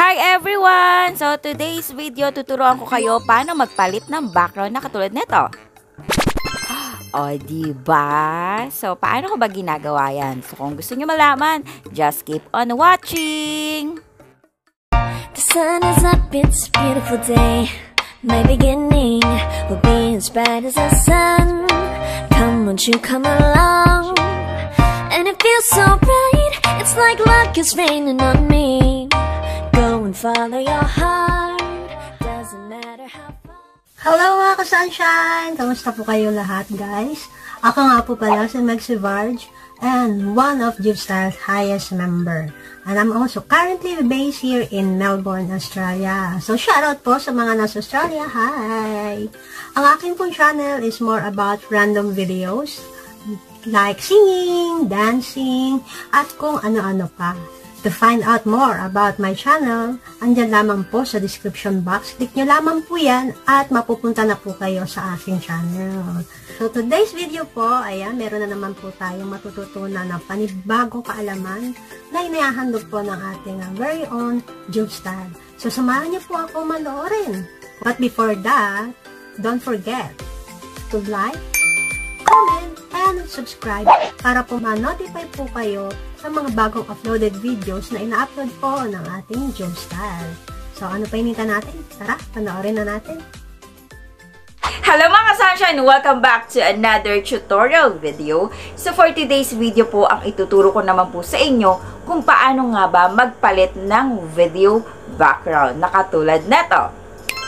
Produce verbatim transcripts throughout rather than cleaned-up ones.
Hi everyone! So today's video, tuturuan ko kayo paano magpalit ng background na katulad nito. O, diba? So, paano ko ba ginagawa yan? So, kung gusto nyo malaman, just keep on watching! The sun is up, it's a beautiful day. My beginning will be as bright as the sun. Come, won't you come along? And it feels so bright, it's like luck is raining on me. Go and follow your heart, doesn't matter how far. Hello mga ka-sunshine! Kamusta po kayo lahat, guys? Ako nga po pala si Maxi Varge and one of JuveStyle's highest member. And I'm also currently based here in Melbourne, Australia. So shoutout po sa mga nasa Australia. Hi! Ang aking pong channel is more about random videos like singing, dancing, at kung ano-ano pa. To find out more about my channel, andyan lamang po sa description box. Click nyo lamang po yan at mapupunta na po kayo sa aking channel. So today's video po, ayan, meron na naman po tayong matututunan ng panibagong kaalaman na inahandog po ng ating uh, very own JuveStyle. So samahan niyo po ako manoorin. But before that, don't forget to like, comment, and subscribe para po ma-notify po kayo sa mga bagong uploaded videos na ina-upload po ng ating JuveStyle. So, ano pa hinihintay natin? Tara, panoorin na natin. Hello mga sunshine! Welcome back to another tutorial video. So, for today's video po, ang ituturo ko naman po sa inyo kung paano nga ba magpalit ng video background na katulad neto.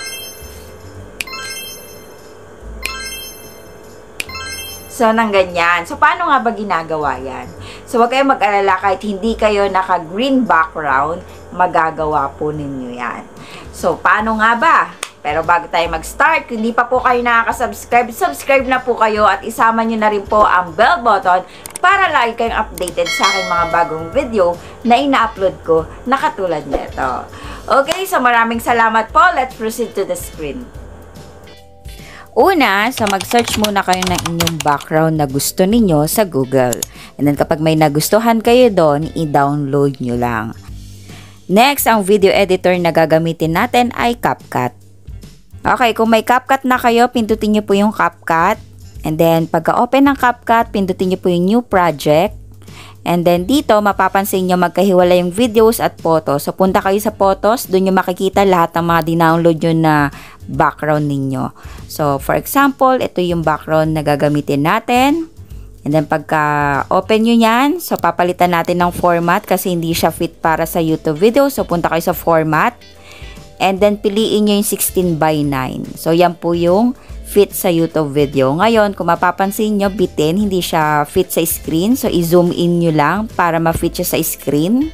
So, nang ganyan. So, paano nga ba ginagawa yan? So, huwag kayong mag-alala kahit hindi kayo naka-green background, magagawa po ninyo yan. So, paano nga ba? Pero bago tayo mag-start, kung hindi pa po kayo nakaka-subscribe, subscribe na po kayo at isama nyo na rin po ang bell button para lagi kayong updated sa aking mga bagong video na ina-upload ko na katulad nito. Okay, so maraming salamat po. Let's proceed to the screen. Una, so mag-search muna kayo ng inyong background na gusto ninyo sa Google. And then kapag may nagustuhan kayo doon, i-download nyo lang. Next, ang video editor na gagamitin natin ay CapCut. Okay, kung may CapCut na kayo, pindutin nyo po yung CapCut. And then, pagka-open ng CapCut, pindutin nyo po yung new project. And then, dito, mapapansin nyo magkahiwala yung videos at photos. So, punta kayo sa photos, doon nyo makikita lahat ng mga dinownload nyo na background ninyo. So, for example, ito yung background na gagamitin natin. And then, pagka-open nyo yan, so, papalitan natin ng format kasi hindi siya fit para sa YouTube video. So, punta kayo sa format. And then, piliin nyo yung sixteen by nine. So, yan po yung fit sa YouTube video. Ngayon, kung mapapansin nyo, bitin, hindi siya fit sa screen. So, i-zoom in nyo lang para ma-fit siya sa screen.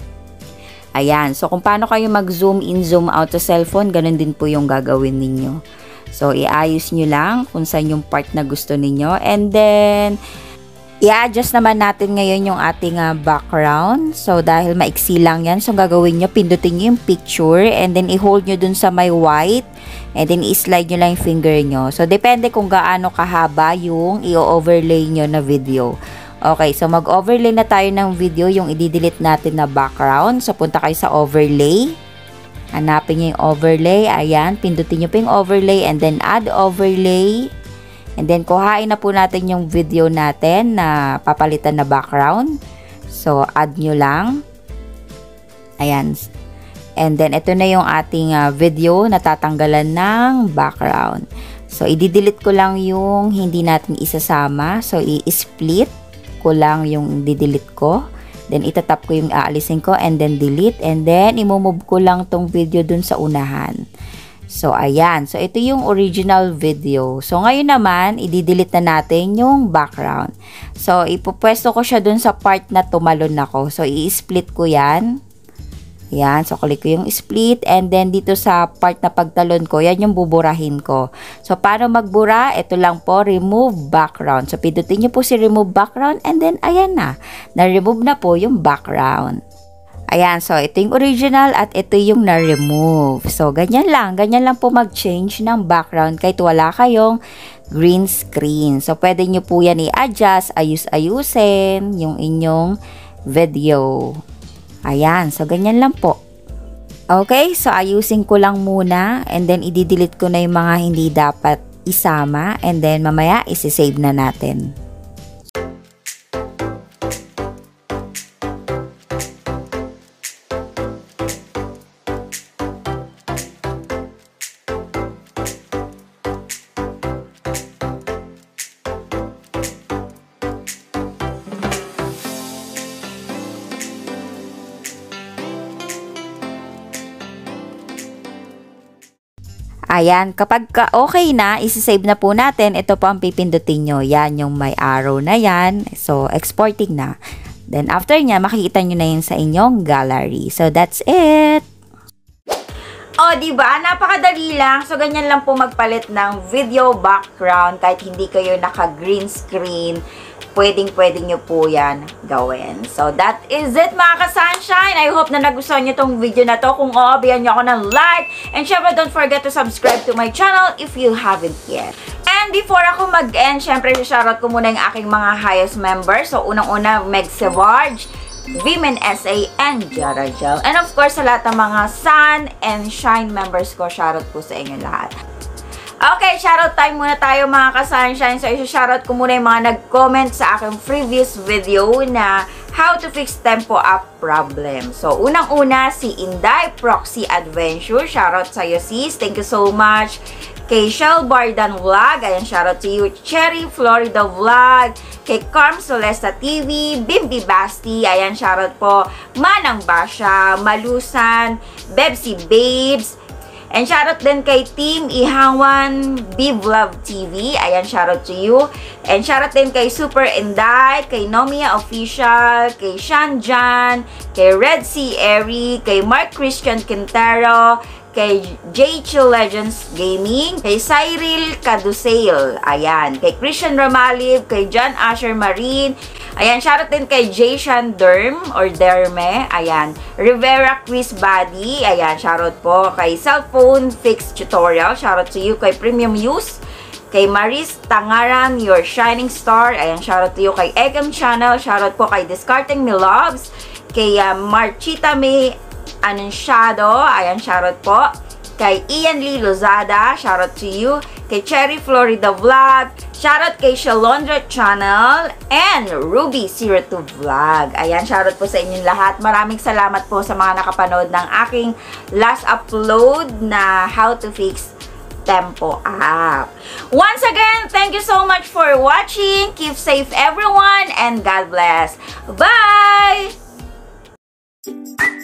Ayan. So, kung paano kayo mag-zoom in, zoom out sa cellphone, ganun din po yung gagawin ninyo. So, iayos nyo lang kung saan yung part na gusto ninyo. And then, i-adjust naman natin ngayon yung ating uh, background. So, dahil maiksi lang yan, so gagawin nyo, pindutin nyo yung picture and then i-hold nyo dun sa may white and then i-slide nyo lang yung finger nyo. So, depende kung gaano kahaba yung i-overlay nyo na video. Okay, so mag-overlay na tayo ng video yung i-delete natin na background. So, punta kayo sa overlay. Hanapin nyo yung overlay. Ayan, pindutin nyo po yung overlay and then add overlay. And then, kuhain na po natin yung video natin na papalitan na background. So, add nyo lang. Ayan. And then, ito na yung ating uh, video na tatanggalan ng background. So, i-delete ko lang yung hindi natin isasama. So, i-split ko lang yung i-delete ko. Then, itatap ko yung aalisin ko and then delete. And then, imumove ko lang tong video dun sa unahan. So, ayan. So, ito yung original video. So, ngayon naman, i-delete na natin yung background. So, ipupwesto ko siya dun sa part na tumalon ako. So, i-split ko yan. Ayan. So, click ko yung split. And then, dito sa part na pagtalon ko, yan yung buburahin ko. So, paano magbura? Ito lang po, remove background. So, pindutin nyo po si remove background. And then, ayan na. Na-remove na po yung background. Ayan, so ito yung original at ito yung na-remove. So, ganyan lang. Ganyan lang po mag-change ng background kahit wala kayong green screen. So, pwede nyo po yan i-adjust, ayus-ayusin yung inyong video. Ayan, so ganyan lang po. Okay, so ayusin ko lang muna and then i-delete ko na yung mga hindi dapat isama and then mamaya isi-save na natin. Ayan, kapag ka okay na, isi-save na po natin. Ito po ang pipindutin nyo. Yan, yung may arrow na yan. So, exporting na. Then, after nya, makikita nyo na yun sa inyong gallery. So, that's it! O, diba? Napakadali lang. So, ganyan lang po magpalit ng video background kahit hindi kayo naka-green screen. Pwedeng-pwede nyo po yan gawin. So, that is it mga ka-sunshine. I hope na nagustuhan nyo tong video na to. Kung oo, bigyan nyo ako ng like. And syempre, don't forget to subscribe to my channel if you haven't yet. And before ako mag-end, syempre, shoutout ko muna yung aking mga highest members. So, unang-una, Meg Sevarge, Women S A, and Jara Gel. And of course, sa lahat ng mga Sun and Shine members ko, shoutout po sa inyo lahat. Okay, shoutout time muna tayo mga ka-sunshine. So, isa-shoutout ko muna yung mga nag-comment sa aking previous video na how to fix tempo up problem. So, unang-una, si Inday Proxy Adventure. Shoutout sa'yo, sis. Thank you so much. Kay Shell Bardan Vlog. Ayan, shoutout to you. Cherry Florida Vlog. Kay Carm Solesta T V. Bimbi Basti. Ayan, shoutout po. Manang Basha. Malusan. Bebsi Babes. And shoutout din kay Team Ihawan Bivlove T V. Ayan, shoutout to you. And shoutout din kay Super Inday, kay Nomia Official, kay Shanjan, kay Red Sea Airy, kay Mark Christian Quintero, kay J Chill Legends Gaming, kay Cyril Cadusail, ayan, kay Christian Ramalib, kay John Asher Marine, ayan, shoutout din kay Jason Derm or Derme, ayan, Rivera Quiz Buddy, ayan, shoutout po kay Cellphone Fix Tutorial, shoutout to you, kay Premium Use, kay Maris Tangaran, Your Shining Star, ayan, shoutout to you, kay Egam Channel, shoutout po kay Discarding Me Loves, kay uh, Marchita May Anunciado, ayan, shoutout po. Kay Ian Lee Lozada, shoutout to you. Kay Cherry Florida Vlog, shoutout kay Shalondra Channel, and Ruby zero two Vlog. Ayan, shoutout po sa inyong lahat. Maraming salamat po sa mga nakapanood ng aking last upload na how to fix tempo up. Once again, thank you so much for watching. Keep safe everyone, and God bless. Bye!